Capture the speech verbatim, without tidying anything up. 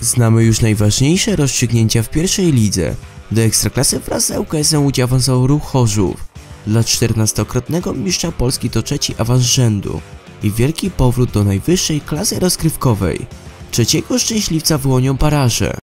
Znamy już najważniejsze rozstrzygnięcia w pierwszej lidze. Do Ekstraklasy wraz z L K S-em Łódź awansował Ruch Chorzów. Dla czternastokrotnego mistrza Polski to trzeci awans rzędu i wielki powrót do najwyższej klasy rozgrywkowej. Trzeciego szczęśliwca wyłonią baraże.